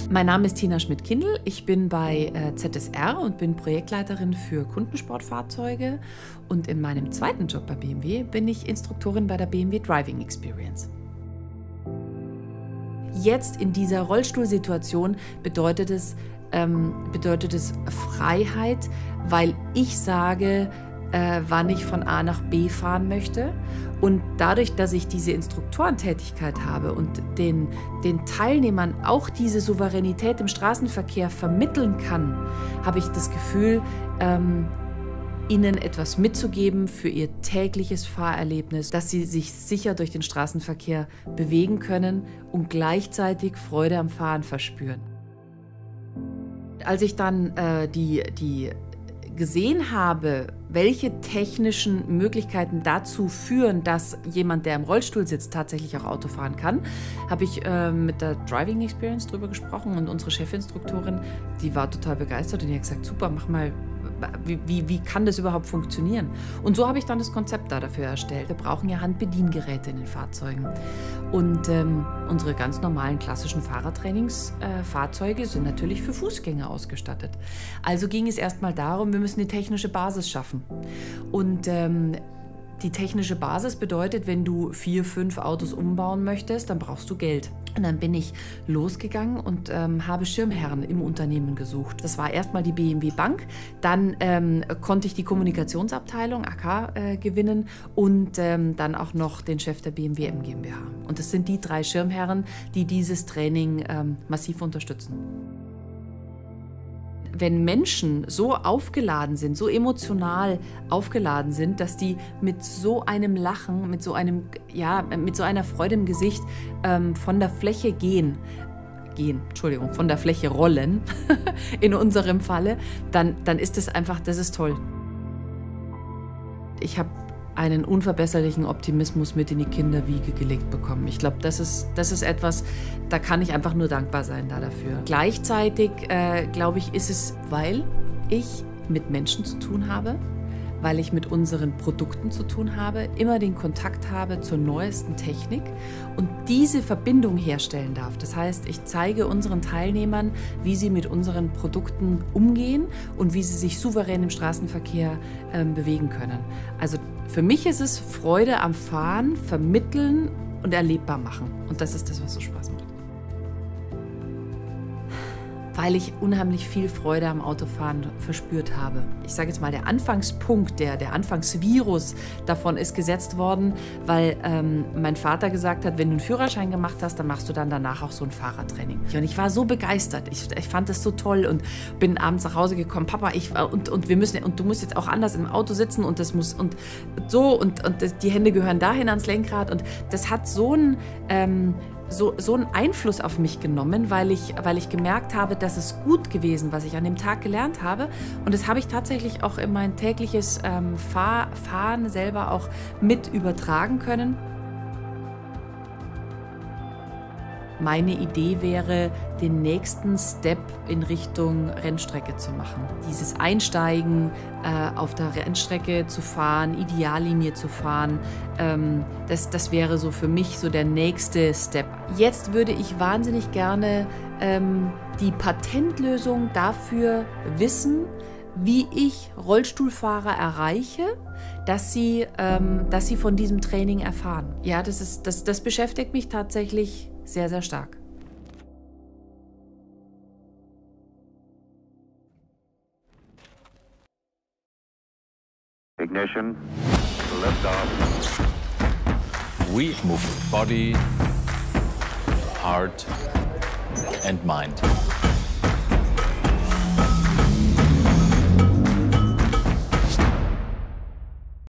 Mein Name ist Tina Schmidt-Kindl. Ich bin bei ZSR und bin Projektleiterin für Kundensportfahrzeuge. Und in meinem zweiten Job bei BMW bin ich Instruktorin bei der BMW Driving Experience. Jetzt in dieser Rollstuhlsituation bedeutet es Freiheit, weil ich sage, wann ich von A nach B fahren möchte. Und dadurch, dass ich diese Instruktorentätigkeit habe und den Teilnehmern auch diese Souveränität im Straßenverkehr vermitteln kann, habe ich das Gefühl, ihnen etwas mitzugeben für ihr tägliches Fahrerlebnis, dass sie sich sicher durch den Straßenverkehr bewegen können und gleichzeitig Freude am Fahren verspüren. Als ich dann die gesehen habe, welche technischen Möglichkeiten dazu führen, dass jemand, der im Rollstuhl sitzt, tatsächlich auch Auto fahren kann, habe ich mit der Driving Experience drüber gesprochen und unsere Chefinstruktorin, die war total begeistert und die hat gesagt, super, mach mal, wie kann das überhaupt funktionieren? Und so habe ich dann das Konzept dafür erstellt. Wir brauchen ja Handbediengeräte in den Fahrzeugen. Und unsere ganz normalen klassischen Fahrertrainingsfahrzeuge sind natürlich für Fußgänger ausgestattet. Also ging es erstmal darum, wir müssen die technische Basis schaffen. Und die technische Basis bedeutet, wenn du 4, 5 Autos umbauen möchtest, dann brauchst du Geld. Und dann bin ich losgegangen und habe Schirmherren im Unternehmen gesucht. Das war erstmal die BMW Bank, dann konnte ich die Kommunikationsabteilung AK gewinnen und dann auch noch den Chef der BMW M GmbH. Und das sind die 3 Schirmherren, die dieses Training massiv unterstützen. Wenn Menschen so aufgeladen sind, so emotional aufgeladen sind, dass die mit so einem Lachen, mit so einer Freude im Gesicht von der Fläche von der Fläche rollen, in unserem Falle, dann ist das einfach, das ist toll. Ich habe einen unverbesserlichen Optimismus mit in die Kinderwiege gelegt bekommen. Ich glaube, das ist etwas, da kann ich einfach nur dankbar sein dafür. Gleichzeitig, glaube ich, ist es, weil ich mit Menschen zu tun habe, weil ich mit unseren Produkten zu tun habe, immer den Kontakt habe zur neuesten Technik und diese Verbindung herstellen darf. Das heißt, ich zeige unseren Teilnehmern, wie sie mit unseren Produkten umgehen und wie sie sich souverän im Straßenverkehr bewegen können. Also für mich ist es Freude am Fahren, vermitteln und erlebbar machen. Und das ist das, was so Spaß macht. Weil ich unheimlich viel Freude am Autofahren verspürt habe. Ich sage jetzt mal, der Anfangspunkt, der Anfangsvirus davon ist gesetzt worden, weil mein Vater gesagt hat, wenn du einen Führerschein gemacht hast, dann machst du dann danach auch so ein Fahrradtraining. Und ich war so begeistert, ich fand das so toll und bin abends nach Hause gekommen, Papa, du musst jetzt auch anders im Auto sitzen und das muss und die Hände gehören dahin ans Lenkrad und das hat so einen Einfluss auf mich genommen, weil ich gemerkt habe, dass es gut gewesen, was ich an dem Tag gelernt habe. Und das habe ich tatsächlich auch in mein tägliches Fahren selber auch mit übertragen können. Meine Idee wäre, den nächsten Step in Richtung Rennstrecke zu machen. Dieses Einsteigen, auf der Rennstrecke zu fahren, Ideallinie zu fahren, das wäre so für mich so der nächste Step. Jetzt würde ich wahnsinnig gerne die Patentlösung dafür wissen, wie ich Rollstuhlfahrer erreiche, dass sie von diesem Training erfahren. Ja, das beschäftigt mich tatsächlich sehr, sehr stark. Ignition, liftoff. We move body, heart and mind.